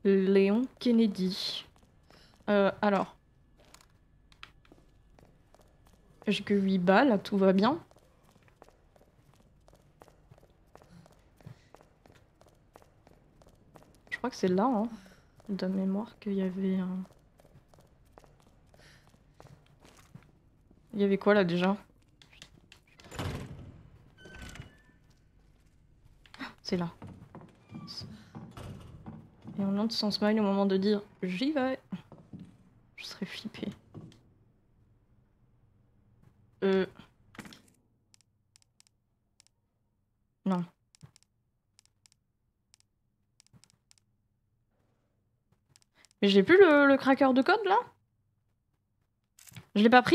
Léon Kennedy. Alors. J'ai que 8 balles, tout va bien. Je crois que c'est là, hein, de mémoire, qu'il y avait un... Il y avait quoi là déjà? C'est là. Et on lance son smile au moment de dire j'y vais. Je serais flippée. Non. Mais j'ai plus le cracker de code là? Je l'ai pas pris?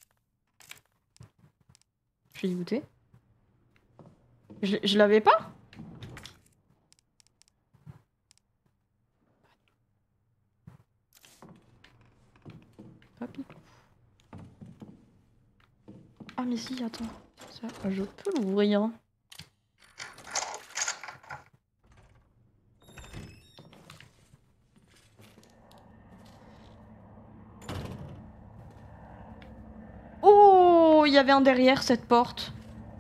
Je suis dégoûtée. Je l'avais pas? Papy. Ah mais si, attends. Ça, je peux l'ouvrir. Oh, il y avait un derrière cette porte.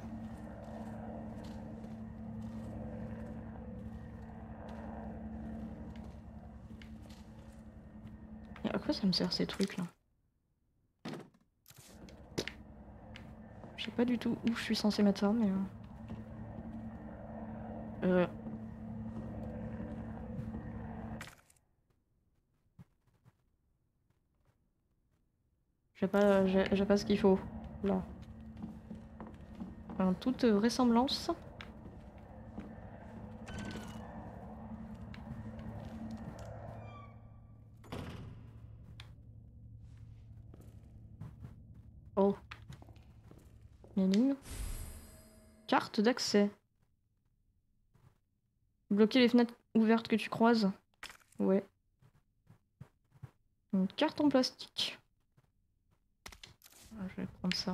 Et à quoi ça me sert ces trucs là? Je sais pas du tout où je suis censée mettre ça, mais... J'ai pas ce qu'il faut, là. En toute vraisemblance. Oh. Menu. Carte d'accès. Bloquer les fenêtres ouvertes que tu croises. Ouais. Une carte en plastique. Je vais prendre ça.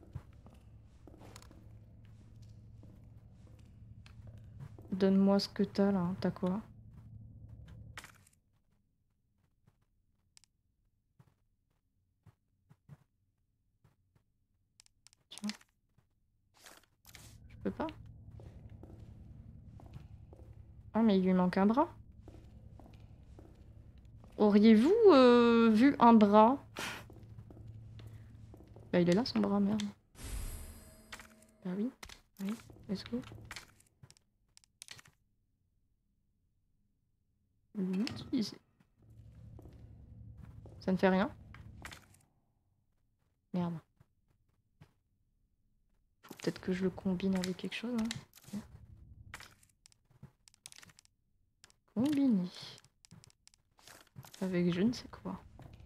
Donne-moi ce que t'as là. T'as quoi? Tiens. Je peux pas. Ah mais il lui manque un bras. Auriez-vous vu un bras? Bah il est là son bras, merde. Bah oui. Oui, let's go. L'utiliser. Ça ne fait rien. Merde. Faut peut-être que je le combine avec quelque chose. Hein. Combiner. Avec je ne sais quoi.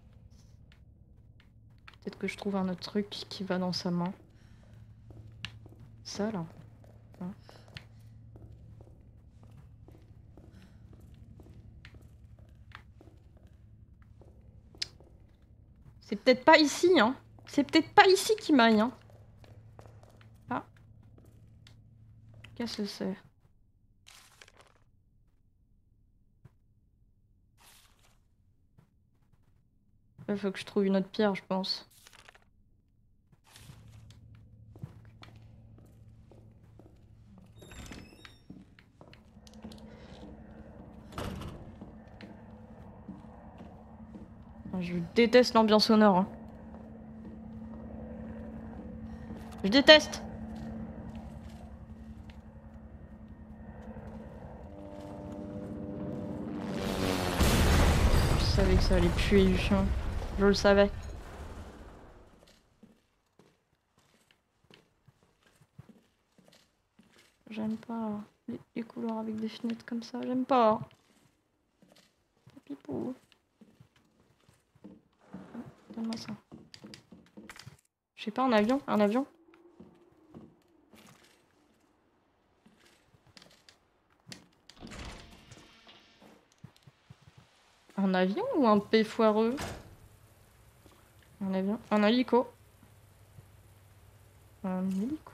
Peut-être que je trouve un autre truc qui va dans sa main. Ça là. Hein. C'est peut-être pas ici, hein. C'est peut-être pas ici qu'il m'aille, hein. Ah. Qu'est-ce que c'est? Il faut que je trouve une autre pierre, je pense. Je déteste l'ambiance sonore. Hein. Je déteste. Je savais que ça allait puer du chien. Je le savais. J'aime pas les couleurs avec des fenêtres comme ça. J'aime pas. Pipou. Donne-moi ça. Je sais pas, un avion? Un avion? Un avion ou un P foireux? Un avion? Un hélico? Un hélico.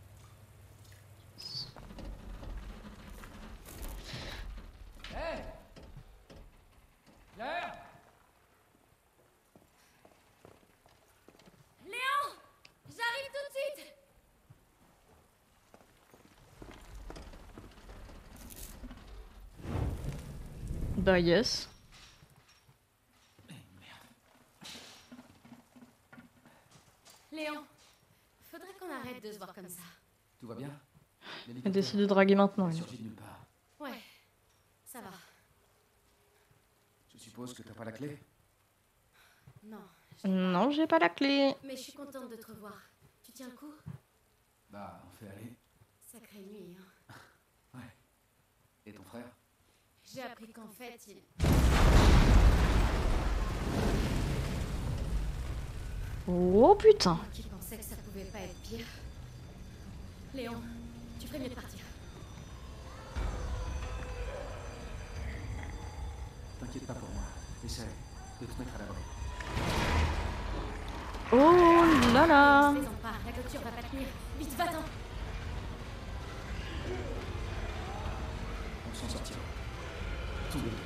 Hey, Bah yes. Léon, faudrait qu'on arrête de se voir comme ça. Tout va bien? Elle décide de draguer maintenant. Elle. Surgit de nulle part. Ouais, ça va. Je suppose que t'as pas la clé? Non. Non, j'ai pas la clé. Mais je suis contente de te revoir. Tu tiens le coup? Bah, on fait aller. Sacrée nuit, hein. Ouais. Et ton frère? J'ai appris qu'en fait, il... Oh putain. Moi qui pensais que ça pouvait pas être pire. Léon, tu ferais mieux de partir. T'inquiète pas pour moi. Essaye de te mettre à l'abri. Oh là là. Plaisante pas, la clôture va pas tenir. Vite, va-t'en. On s'en sortira. Tous les deux.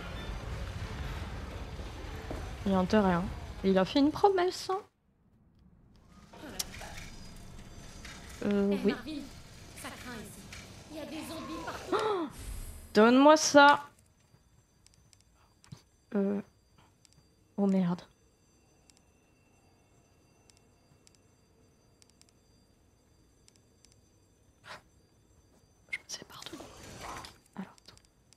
Il a intérêt, hein. Et il a fait une promesse. Hein. Oui. Marvin, ça craint ici. Il y a des zombies partout. Donne-moi ça. Oh merde. Je me sais partout. Alors, attends.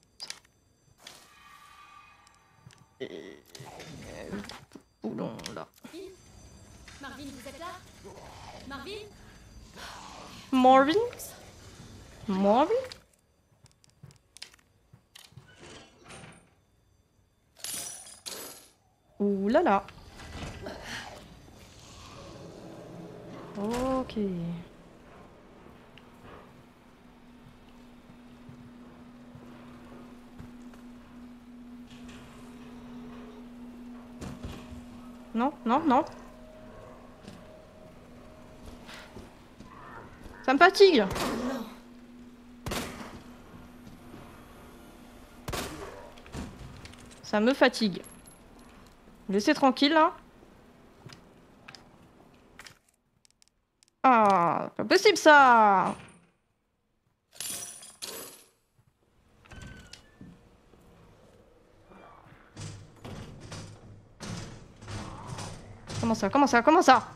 Ça. Et... Boulon, là. Marvin, vous êtes là? Marvin? Marvin? Marvin? Ouh là là. Ok. Non, non, non. Ça me fatigue. Ça me fatigue. Laissez tranquille là. Ah, pas possible ça. Comment ça, comment ça, comment ça?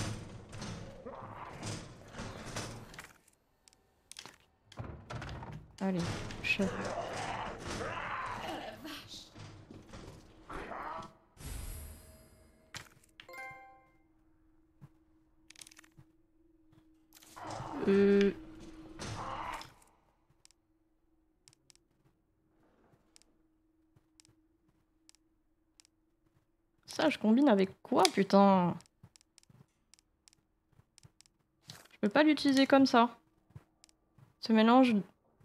Allez, chat. Ça, je combine avec quoi, putain? Je peux pas l'utiliser comme ça. Ce mélange...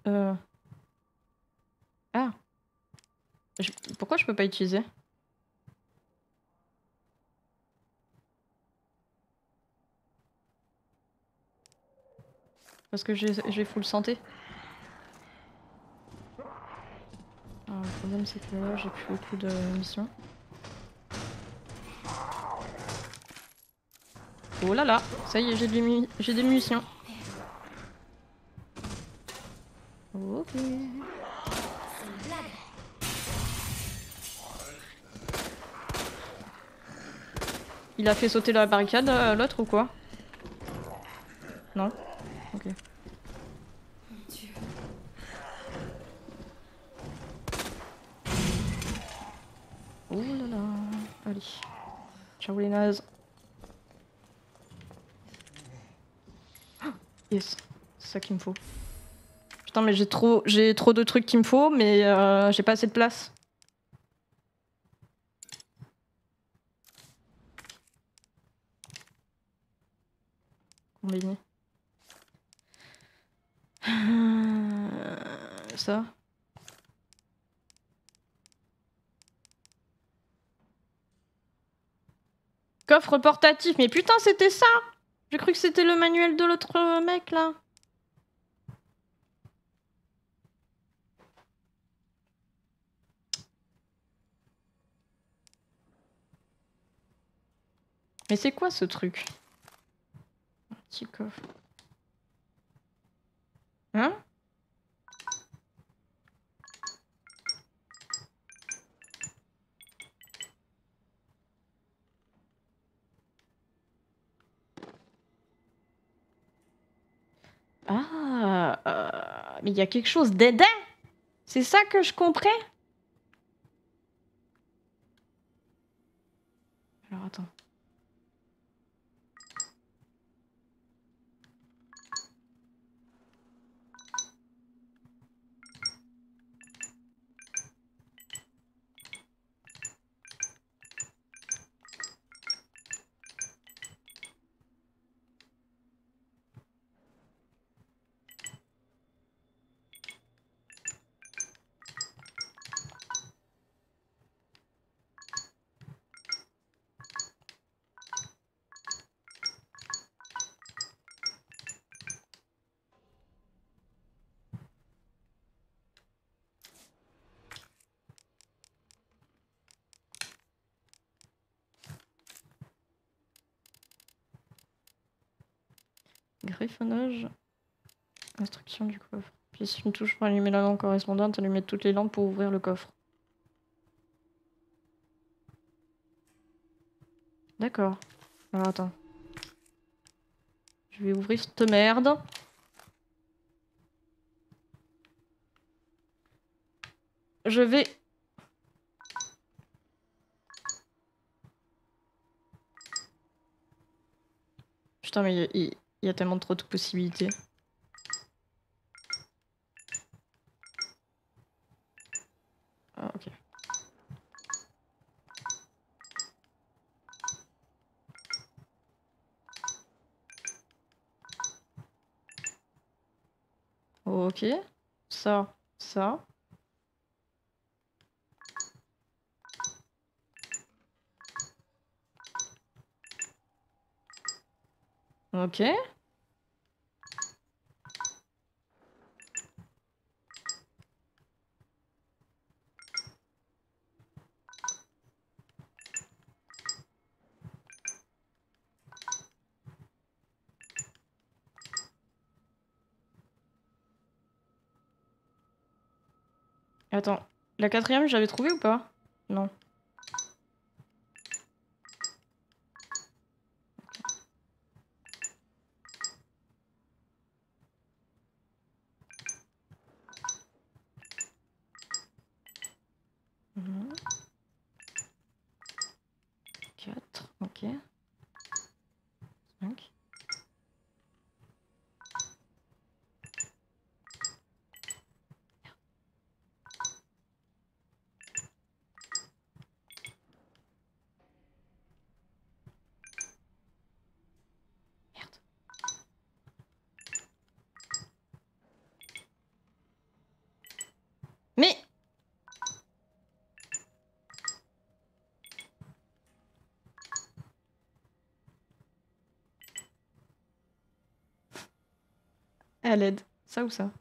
Ah. Pourquoi je peux pas utiliser? Parce que j'ai full santé. Alors, le problème c'est que là j'ai plus beaucoup de munitions. Oh là là, ça y est, j'ai des munitions. Ok. C'est une blague. Il a fait sauter la barricade l'autre ou quoi? Non? Ok. Mon Dieu. Oh là là. Allez. Ciao les nazes. Ah, yes. C'est ça qu'il me faut. Putain mais j'ai trop de trucs qu'il me faut mais j'ai pas assez de place. Combiner. Ça. Coffre portatif, mais putain c'était ça! J'ai cru que c'était le manuel de l'autre mec là. Mais c'est quoi ce truc? Un petit coffre. Hein? Mais il y a quelque chose d'aidant. C'est ça que je comprends. Alors attends. Griffonnage. Instruction du coffre. Puis une touche pour allumer la lampe correspondante, allumer toutes les lampes pour ouvrir le coffre. D'accord. Alors attends. Je vais ouvrir cette merde. Je vais... Putain mais il y a tellement trop de possibilités. Ah ok. Ok. Ça. Ok. Attends. La quatrième, j'avais trouvé ou pas? Non. Mhm. 4, ok. 5. Merde. Mais... À l'aide. Ça ou ça?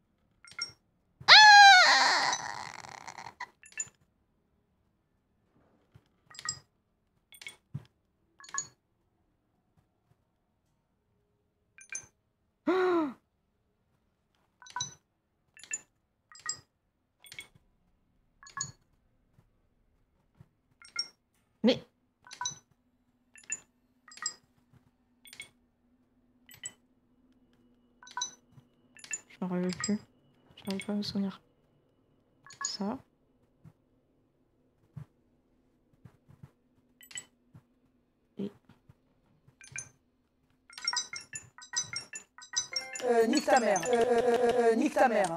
Ah, mais... Je m'en rappelle plus. J'arrive pas à me souvenir. Ça. Et... Nique ta mère. Nique ta mère.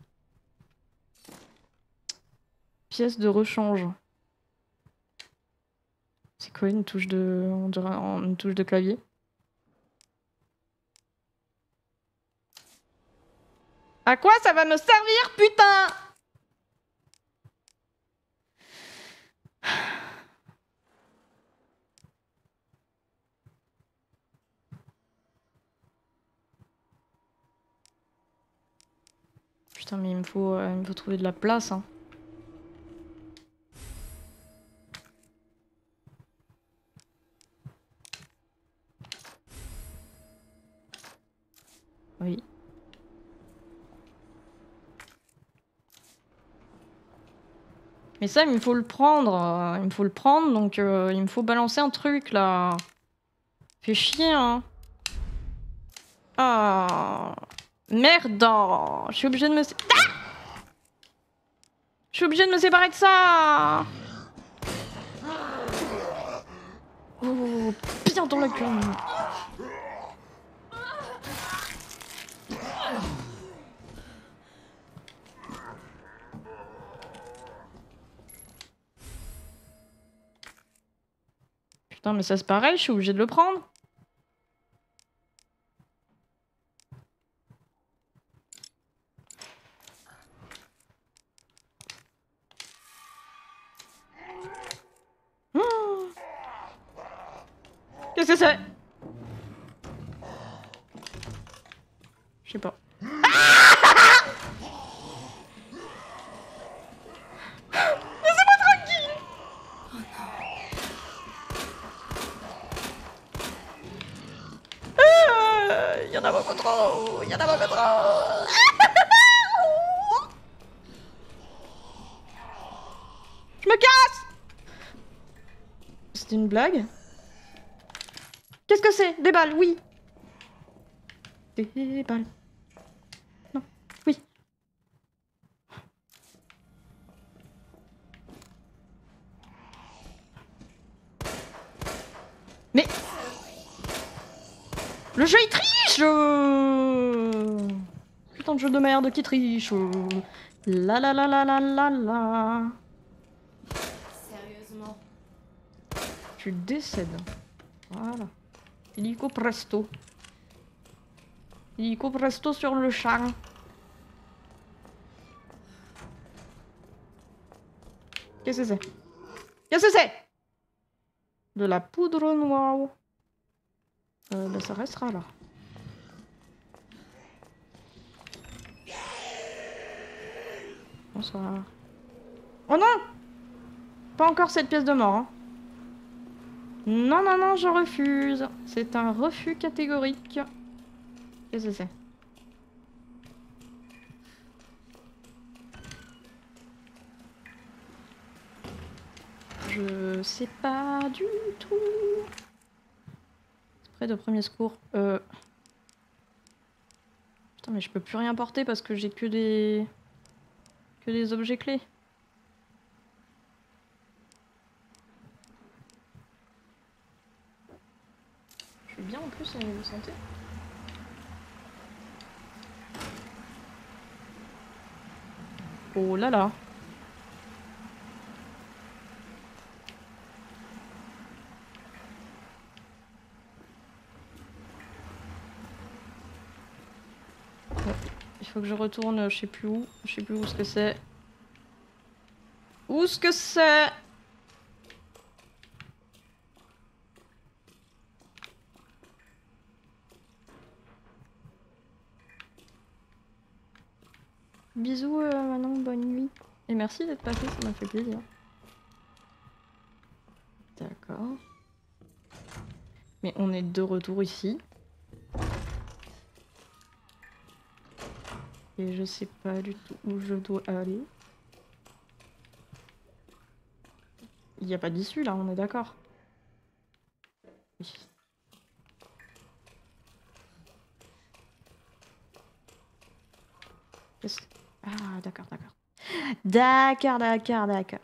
Pièce de rechange. C'est quoi une touche de... On dirait une touche de clavier? À quoi ça va me servir, putain? Putain, mais il me faut trouver de la place, hein. Oui. Mais ça, il me faut le prendre. Il me faut le prendre, donc il me faut balancer un truc, là. Fait chier, hein. Ah. Merde! Je suis obligée de me... Ah, je suis obligée de me séparer de ça! Oh, bien dans la gueule! Putain, mais ça c'est pareil, je suis obligée de le prendre. Oh, qu'est-ce que c'est? Je sais pas. Laissez-moi tranquille! Y en a beaucoup trop! Y en a beaucoup trop! Je me casse! C'était une blague? Qu'est-ce que c'est? Des balles, oui! Des balles. Non, oui. Mais... Le jeu il triche! Putain de jeu de merde qui triche! La la la la la la la. Sérieusement. Tu décèdes. Voilà. Illico presto. Illico presto sur le char. Qu'est-ce que c'est? Qu'est-ce que c'est? De la poudre noire. Bah ça restera là. Bonsoir. Oh non! Pas encore cette pièce de mort. Hein. Non, non, non, je refuse. C'est un refus catégorique. Qu'est-ce que c'est? Je sais pas du tout. Spray de premier secours. Putain, mais je peux plus rien porter parce que j'ai que des... que des objets clés. Je suis bien en plus au niveau santé. Oh là là. Il faut que je retourne, je sais plus où. Je sais plus où ce que c'est. Où ce que c'est? Bisous Manon, bonne nuit. Et merci d'être passé, ça m'a fait plaisir. D'accord. Mais on est de retour ici. Et je sais pas du tout où je dois aller. Il n'y a pas d'issue là, on est d'accord. Oui. Ah, d'accord, d'accord. D'accord, d'accord, d'accord.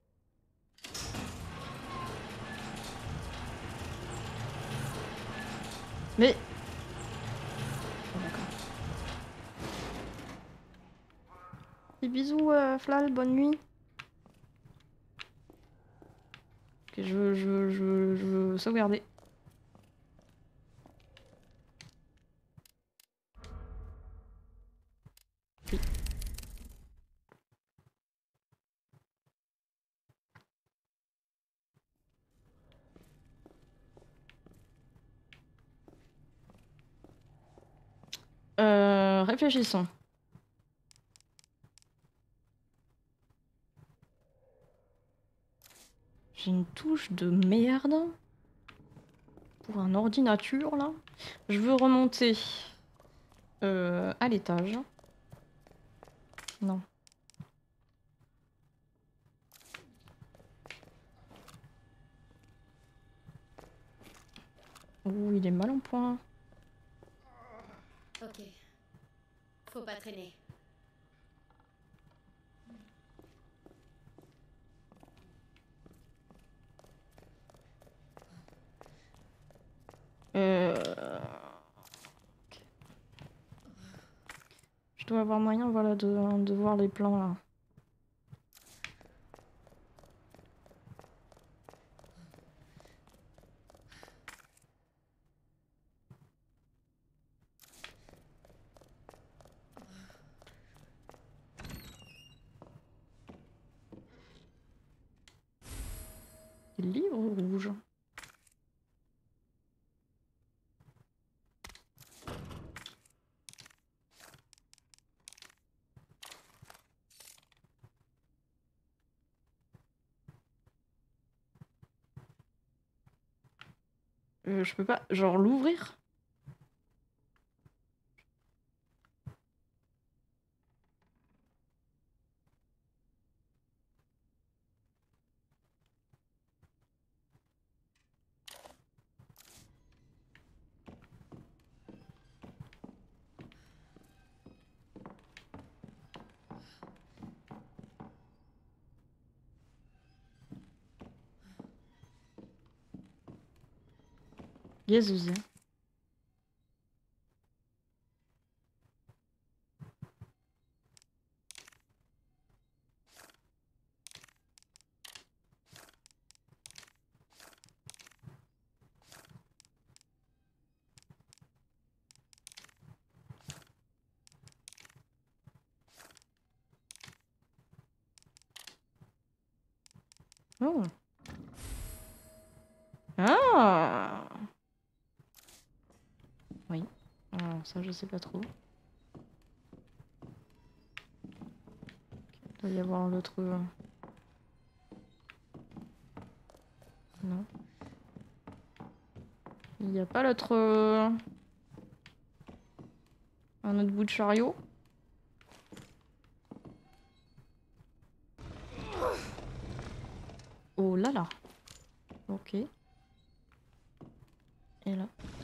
Mais... Oh, d'accord. Et bisous, Flal, bonne nuit. Ok, je veux sauvegarder. Oui. Réfléchissons. J'ai une touche de merde. Pour un ordinateur, là. Je veux remonter à l'étage. Non. Ouh, il est mal en point. Ok. Faut pas traîner. Je dois avoir moyen, voilà, de voir les plans là. Des livres rouges. Je peux pas, genre, l'ouvrir? Jésus. Oh. Ah. Oui. Alors, ça, je sais pas trop. Il doit y avoir l'autre... Non. Il n'y a pas l'autre... Un autre bout de chariot? Oh là là. Ok. Et là.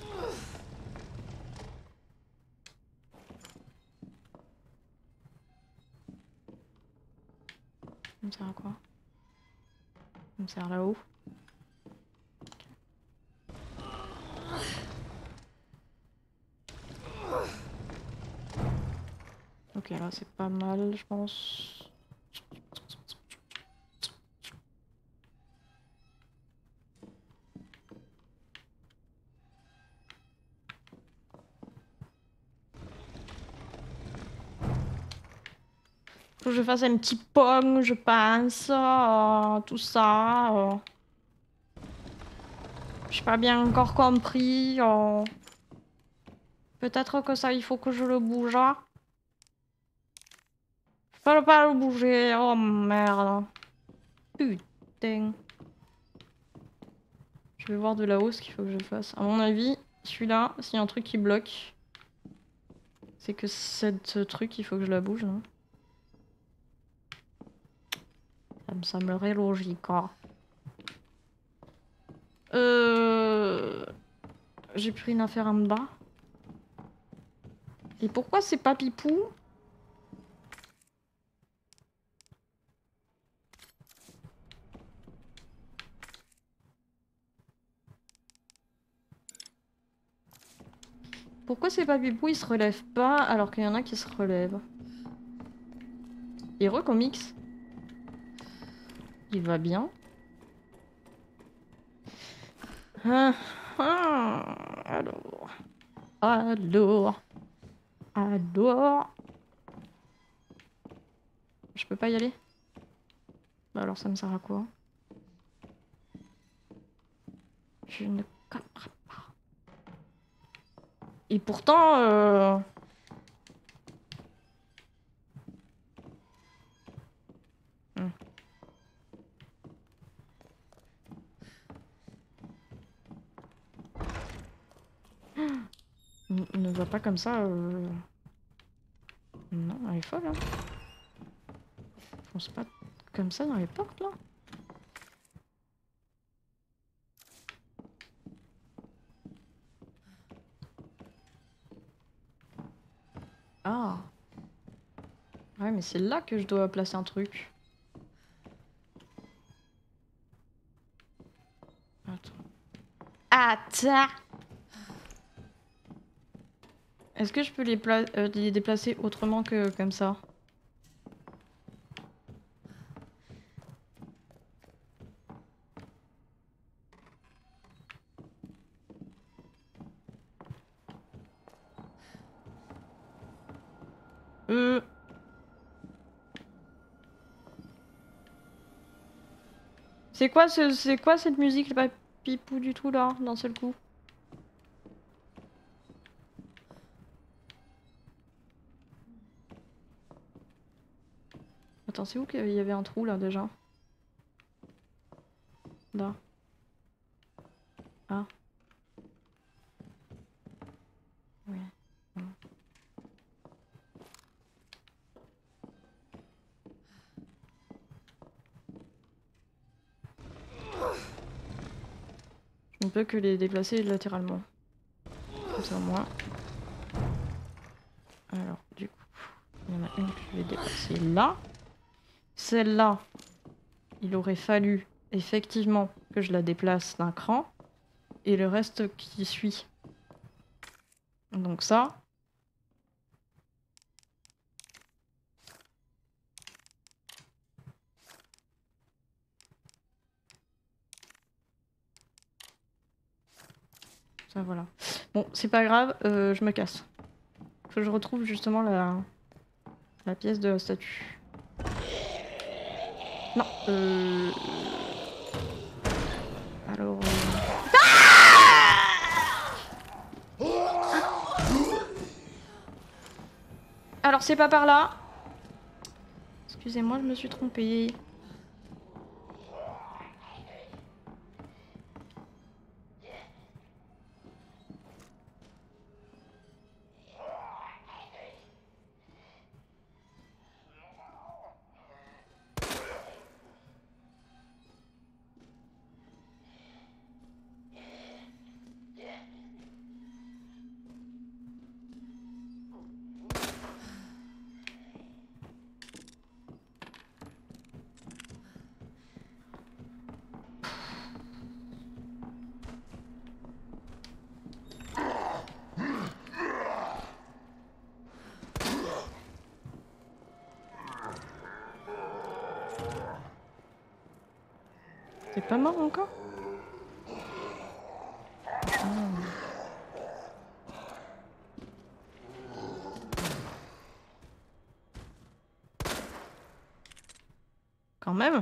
Ça me sert à quoi? Ça me sert là-haut. Ok, là c'est pas mal, je pense. Faut que je fasse un petit pong, je pense. Tout ça. J'ai pas bien encore compris. Peut-être que ça, il faut que je le bouge. Je peux pas le bouger. Oh merde. Putain. Je vais voir de là-haut ce qu'il faut que je fasse. À mon avis, celui-là, s'il y a un truc qui bloque, c'est que ce truc, il faut que je la bouge, non? Ça me semblerait logique, hein. J'ai pris une affaire en bas. Et pourquoi c'est pas Pipou? Pourquoi c'est pas Pipou, il se relève pas alors qu'il y en a qui se relèvent? Heureux Comics. Il va bien. Ah, ah, alors. Alors. Alors. Je peux pas y aller? Bah alors ça me sert à quoi? Je ne comprends pas. Et pourtant... Ne va pas comme ça. Non, elle est folle, hein. Fonce pas comme ça dans les portes, là. Ah, mais c'est là que je dois placer un truc. Attends. Est-ce que je peux les déplacer autrement que comme ça? C'est quoi cette musique pas pipou du tout là, d'un seul coup? Attends, c'est où qu'il y avait un trou là déjà? Là. Ah. Oui. Voilà. Je ne peux que les déplacer latéralement. Comme ça au moins. Alors, du coup, il y en a une que je vais déplacer là. Celle-là, il aurait fallu effectivement que je la déplace d'un cran. Et le reste qui suit. Donc ça. Ça, voilà. Bon, c'est pas grave, je me casse. Faut que je retrouve justement la pièce de la statue. Non, alors... Alors c'est pas par là. Excusez-moi, je me suis trompée. T'es pas mort encore? Quand même.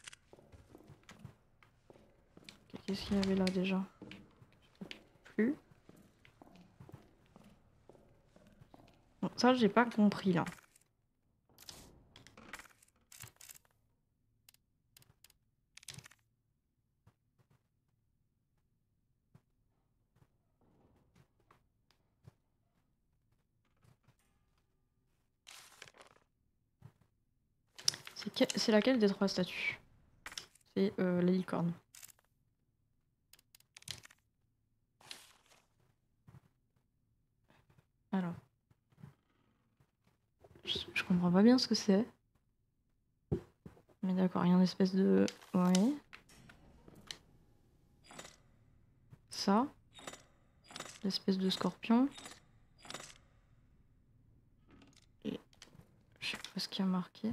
Qu'est-ce qu'il y avait là déjà? Plus. Bon, ça j'ai pas compris là. C'est laquelle des trois statues? C'est la licorne. Alors. Je comprends pas bien ce que c'est. Mais d'accord, il y a une espèce de... Ouais. Ça. L'espèce de scorpion. Et... Je sais pas ce qu'il y a marqué.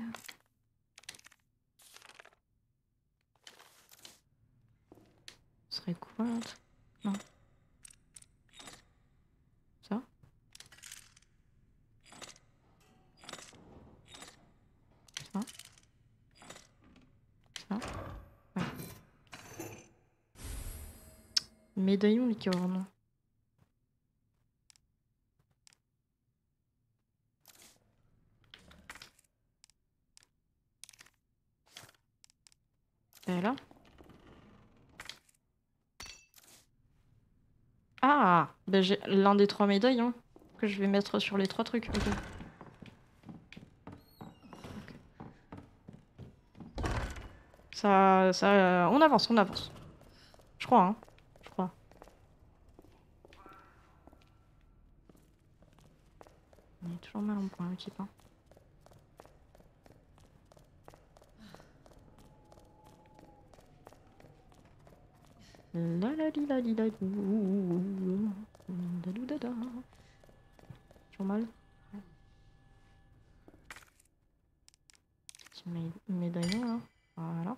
Ce serait quoi l'autre? Non. Ça? Ça? Ça? Ouais. Médaillon licorne. Et là? Ah! Ben j'ai l'un des trois médaillons que je vais mettre sur les trois trucs. Ok. On avance, on avance. Je crois, hein. Je crois. On est toujours mal en point, le type, hein. La la li la li la dou. Da dou da da. Toujours mal. Petit médaillon là. Voilà.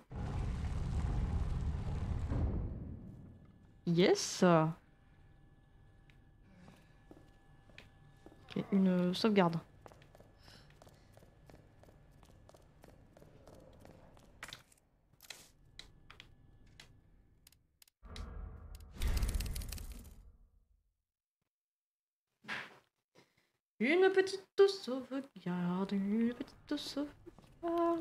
Yes. Ok, une sauvegarde. Une petite sauvegarde, une petite sauvegarde.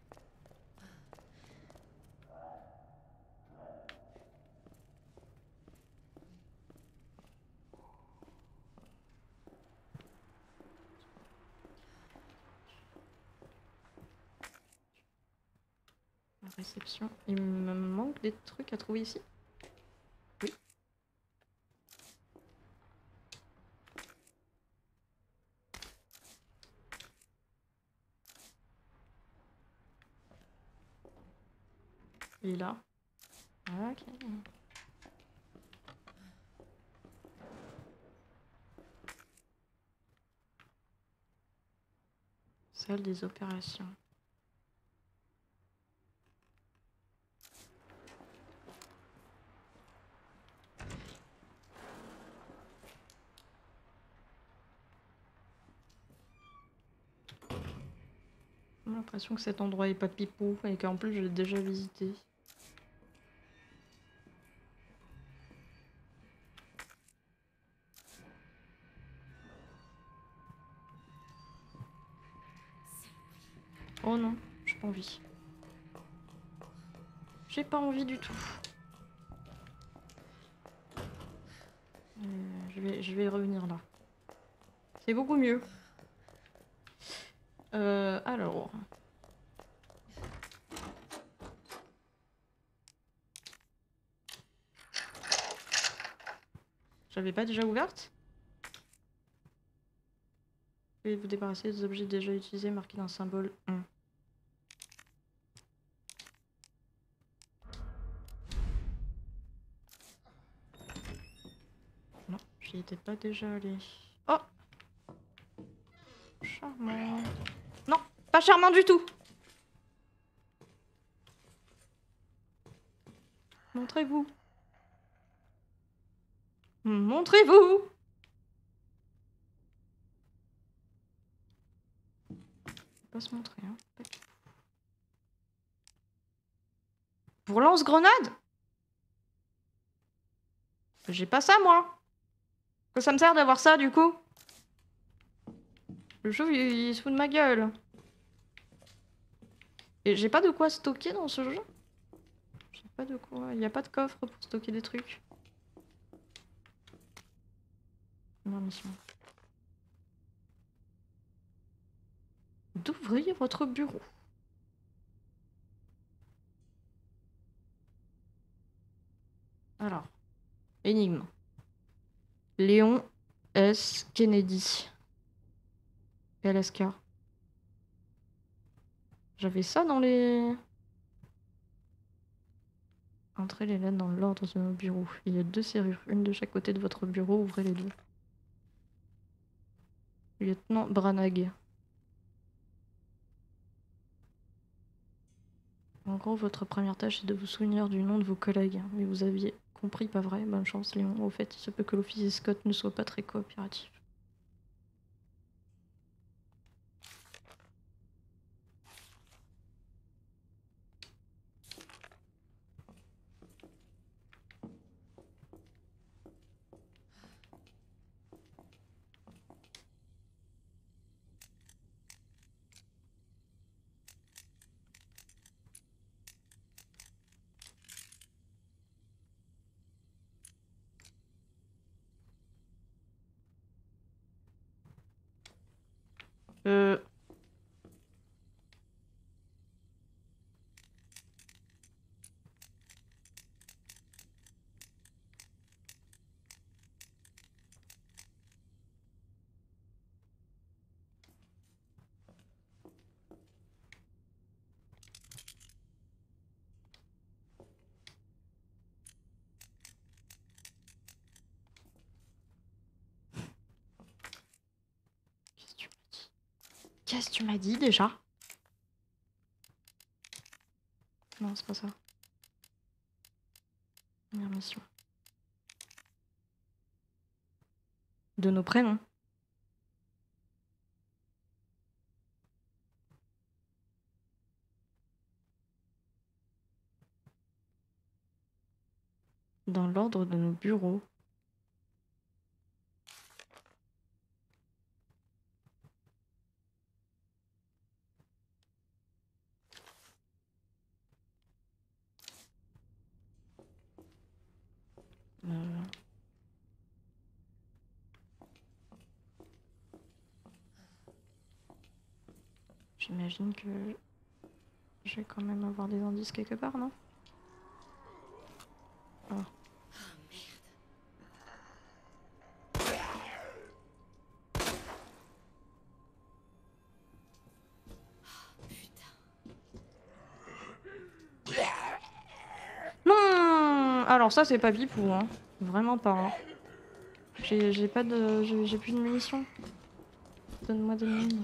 La réception. Il me manque des trucs à trouver ici. Oui. Il est là. Ok. Salle des opérations. J'ai l'impression que cet endroit est pas pipou et qu'en plus je l'ai déjà visité. Oh non, j'ai pas envie. J'ai pas envie du tout. Je vais revenir là. C'est beaucoup mieux. Alors. J'avais pas déjà ouverte? Veuillez vous débarrasser des objets déjà utilisés marqués d'un symbole 1. Non, j'y étais pas déjà allée. Oh! Charmant. Non, pas charmant du tout! Montrez-vous. Montrez-vous! Pas se montrer, hein. Pour lance-grenade? J'ai pas ça, moi. Que ça me sert d'avoir ça, du coup? Le jeu, il se fout de ma gueule. Et j'ai pas de quoi stocker dans ce jeu? J'ai pas de quoi... Il y a pas de coffre pour stocker des trucs. Non, mission. D'ouvrir votre bureau. Alors. Énigme. Léon S. Kennedy. LSK. J'avais ça dans les... Entrez les lettres dans l'ordre de nos bureaux. Il y a 2 serrures, une de chaque côté de votre bureau, ouvrez les 2. Lieutenant Branagh. En gros, votre première tâche est de vous souvenir du nom de vos collègues. Mais vous aviez compris, pas vrai? Bonne chance, Léon. Au fait, il se peut que l'officier Scott ne soit pas très coopératif. Qu'est-ce que tu m'as dit déjà? Non, c'est pas ça. Première mission. De nos prénoms. Dans l'ordre de nos bureaux. J'imagine que je vais quand même avoir des indices quelque part, non? Oh. Non! Alors ça c'est pas Pipou, hein. Vraiment pas. Hein. J'ai pas de. J'ai plus de munitions. Donne-moi des mines.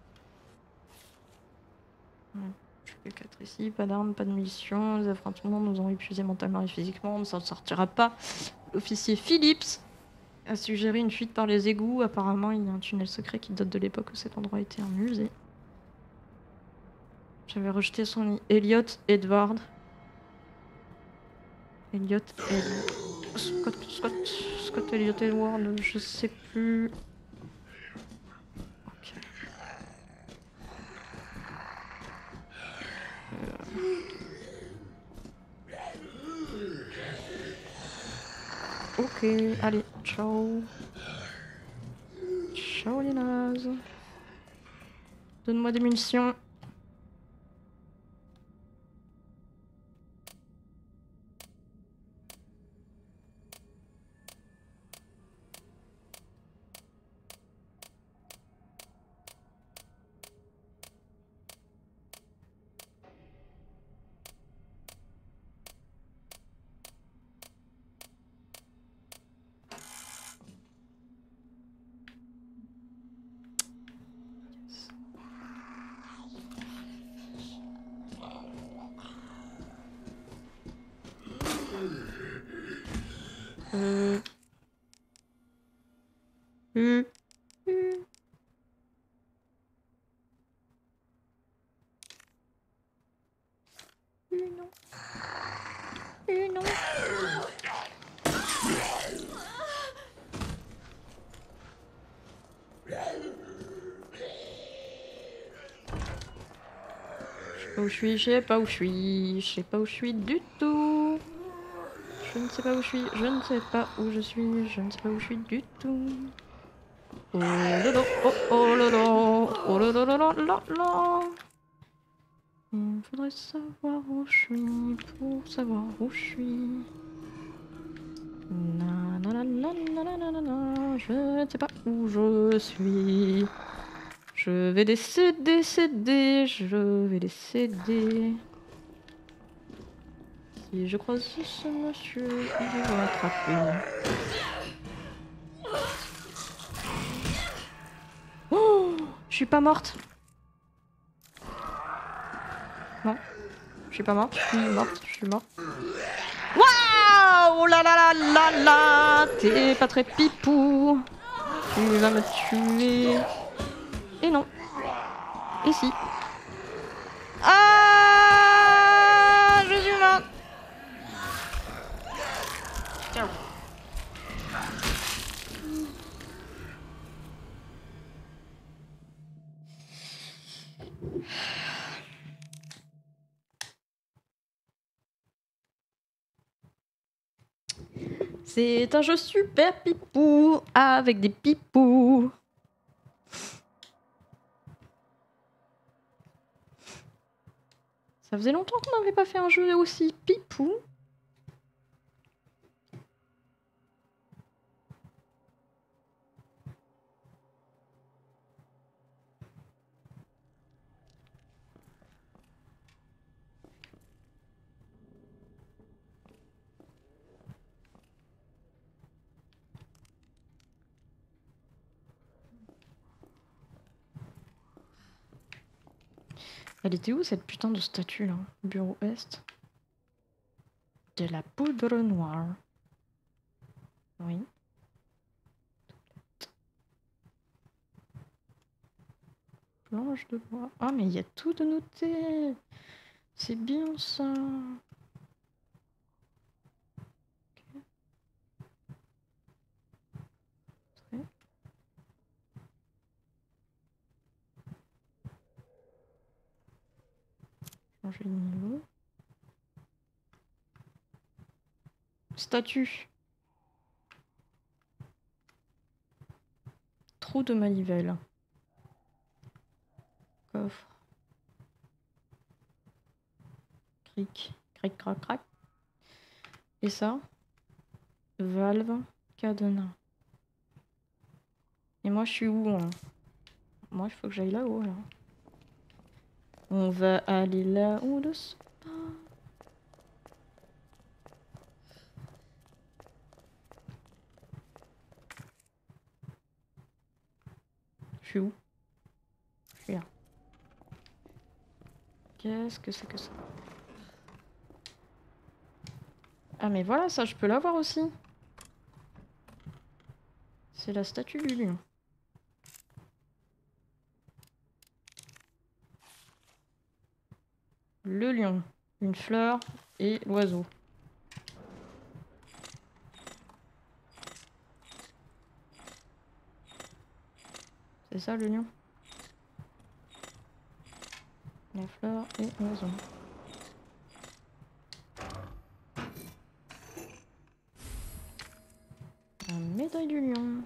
Ouais. Je fais 4 ici, pas d'armes, pas de munitions. Les affrontements nous ont épuisés mentalement et physiquement, on s'en sortira pas. L'officier Phillips a suggéré une fuite par les égouts. Apparemment, il y a un tunnel secret qui date de l'époque où cet endroit était un musée. J'avais rejeté son nid. Elliot Edward. Elliot Edward. Scott Elliot Edward, je sais plus. Ok. Ok, allez, ciao. Ciao les nazes. Donne-moi des munitions. Euh... Non. Non. Je sais pas où je suis, je sais pas où je suis du tout. Je ne sais pas où je suis, je ne sais pas où je suis, je ne sais pas où je suis du tout. Oh lolo, oh lolo, oh lolo, lolo. Il faudrait savoir où je suis pour savoir où je suis. Na na na na na na na na, je ne sais pas où je suis. Je vais décéder, je vais décéder. Si je croise ce monsieur, il va m'attraper. Oh, je suis pas morte. Non, je suis pas morte, je suis morte. Waouh, la la la la la, t'es pas très pipou. Tu vas me tuer. Et non. Et si. Ah, je suis morte. Ciao. C'est un jeu super pipou avec des pipous. Ça faisait longtemps qu'on n'avait pas fait un jeu aussi pipou. Elle était où cette putain de statue là? Bureau Est. De la poudre noire. Oui. Planche de bois. Ah mais il y a tout de noté. C'est bien ça. Ok. Très. Changer de niveau. Statue. Trou de manivelle. Coffre. Cric. Cric, crac, crac. Et ça? Valve. Cadenas. Et moi je suis où hein? Moi il faut que j'aille là-haut là. On va aller là-haut de ce pas. Je suis où? Je suis là. Qu'est-ce que c'est que ça? Ah mais voilà, ça je peux l'avoir aussi. C'est la statue du lion. Le lion, une fleur et l'oiseau. C'est ça le lion? La fleur et l'oiseau. La médaille du lion.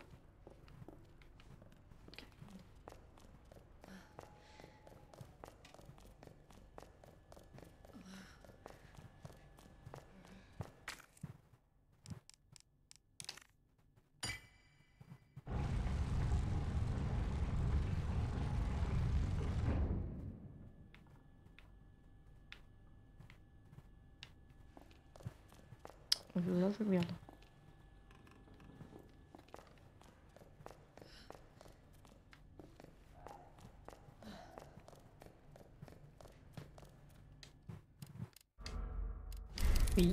Je la sauvegarde. Oui.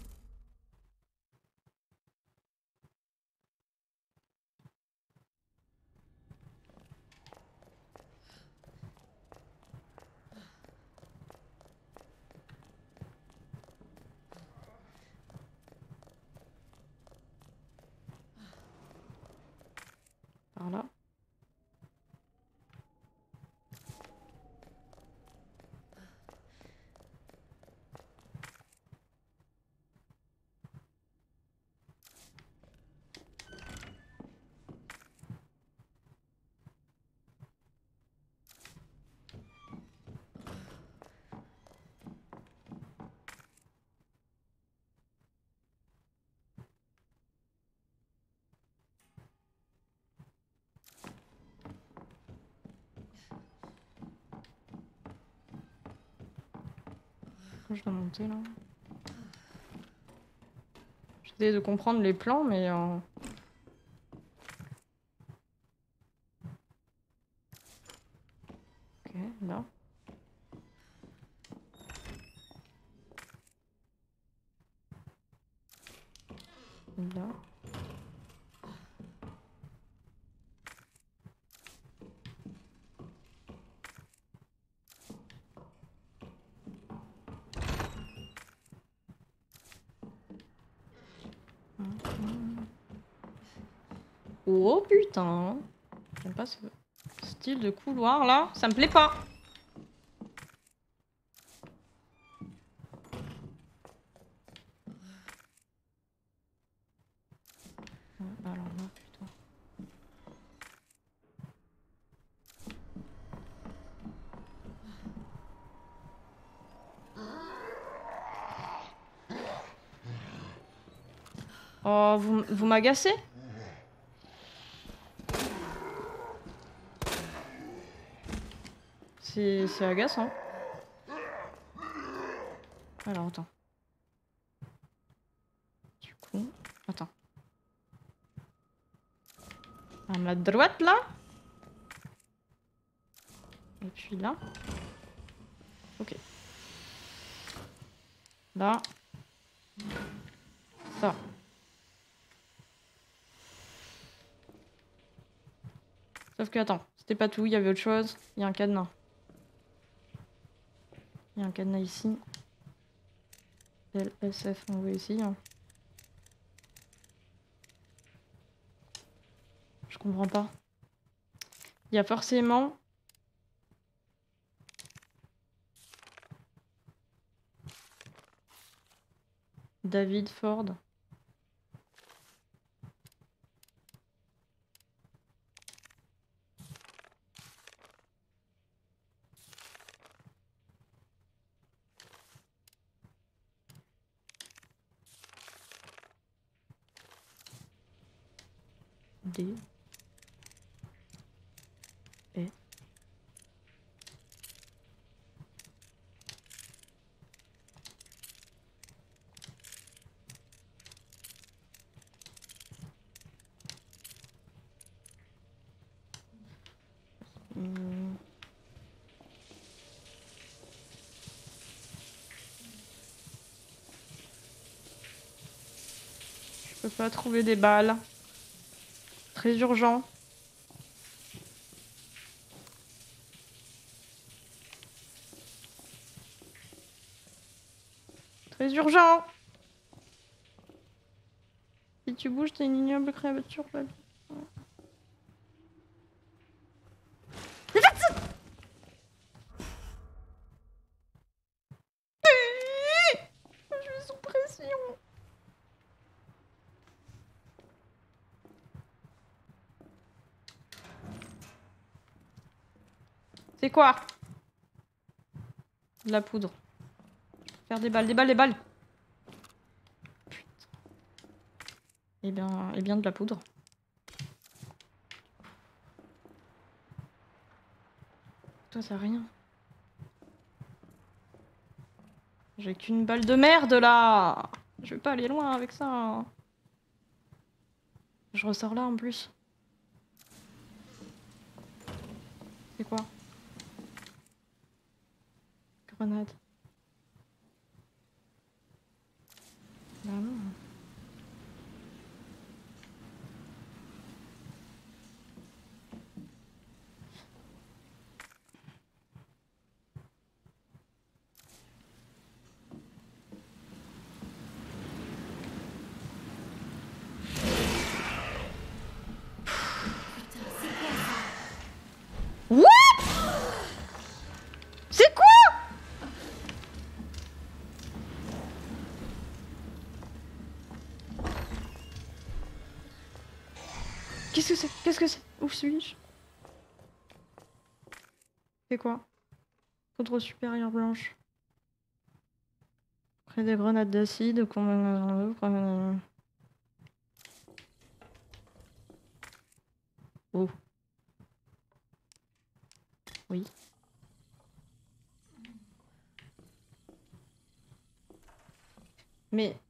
Par là. Quand je dois monter là. J'essaie de comprendre les plans mais... Ok, là. Là. Oh putain. J'aime pas ce style de couloir là. Ça me plaît pas. Alors là, putain. Oh, vous m'agacez? C'est agaçant. Alors, attends. Du coup... Attends. À ma droite, là. Et puis là. Là. Ça. Sauf que, attends, c'était pas tout, il y avait autre chose. Il y a un cadenas. Il y a un cadenas ici. LSF, on voit ici. Hein. Je comprends pas. Il y a forcément... David Ford. D. E. Hmm. Je peux pas trouver des balles. Très urgent. Très urgent. Si tu bouges, t'es une ignoble créature. Je suis sous pression. C'est quoi? De la poudre. Faire des balles, des balles, des balles. Putain. Eh bien de la poudre. Toi, ça rien. J'ai qu'une balle de merde là. Je vais pas aller loin avec ça. Je ressors là en plus. C'est quoi? Grenade. Bah non. What? C'est quoi? Qu'est-ce que c'est? Qu'est-ce que c'est? Où suis-je? C'est quoi? Poudre supérieure blanche. Près des grenades d'acide, combien... Oh. Oui. Mais...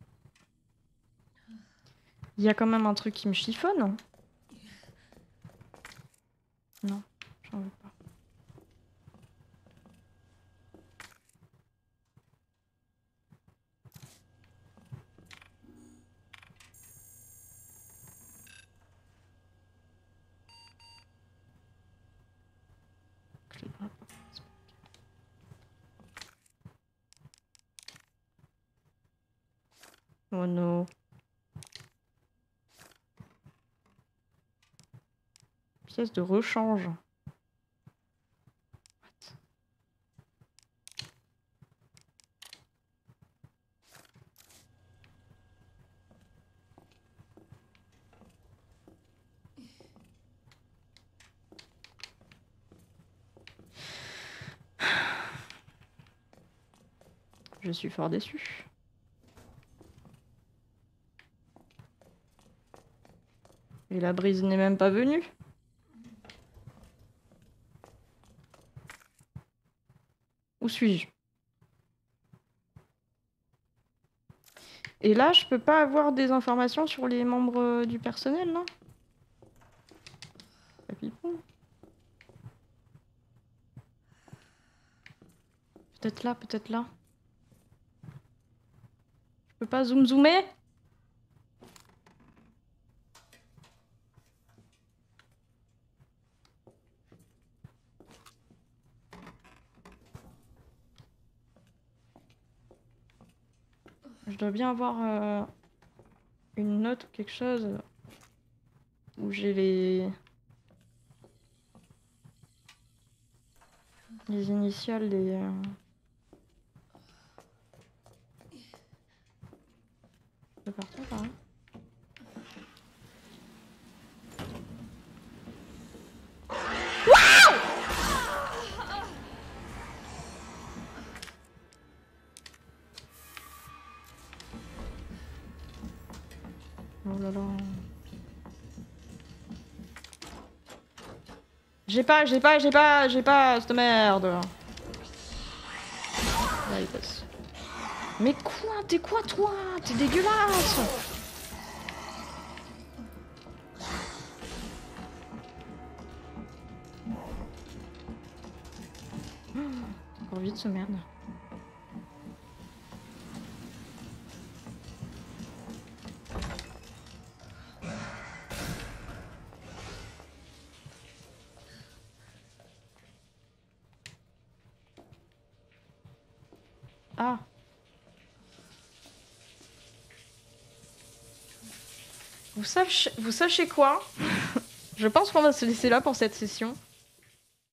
Il y a quand même un truc qui me chiffonne. Non, j'en veux pas. Clé dans la porte. Oh non. Pièce de rechange. What? Je suis fort déçu. Et la brise n'est même pas venue. Où suis-je? Et là, je peux pas avoir des informations sur les membres du personnel, non? Papipon. Peut-être là, peut-être là. peux pas zoomer? Je dois bien avoir une note ou quelque chose où j'ai les initiales des... Je peux partir par là. Oh là là. J'ai pas cette merde. Là, il passe. Mais quoi? T'es quoi toi? T'es dégueulasse. Encore vite ce merde. Ah. Vous sachez quoi? Je pense qu'on va se laisser là pour cette session.